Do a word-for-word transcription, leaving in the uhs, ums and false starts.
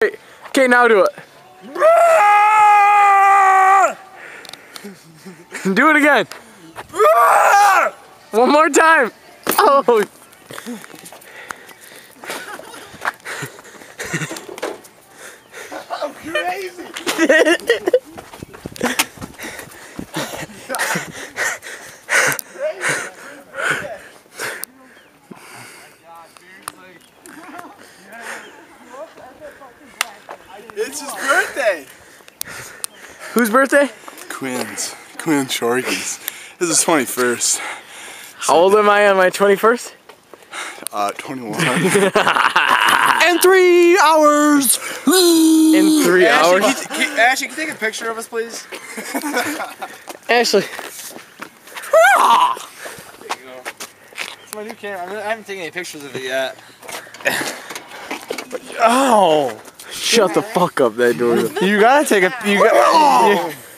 Okay, now do it. Do it again. One more time. Oh. I'm crazy. It's his birthday. Whose birthday? Quinn's. Quinn Shorkey's. This is twenty-first. How old am I on my twenty-first? Uh, twenty-one. In three hours. In three Ashley, hours. Can you, can, Ashley, can you take a picture of us, please? Ashley. It's my new camera. I, mean, I haven't taken any pictures of it yet. Oh. Shut the fuck up, that door. You gotta take a. You got.